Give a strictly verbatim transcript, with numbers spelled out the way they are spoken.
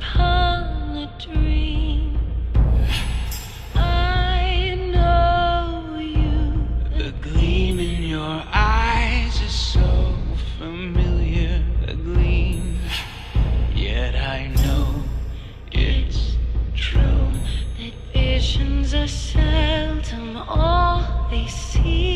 upon a dream. I know you. The gleam in your eyes is so familiar, a gleam. Yet I know it's true that visions are seldom all they seem.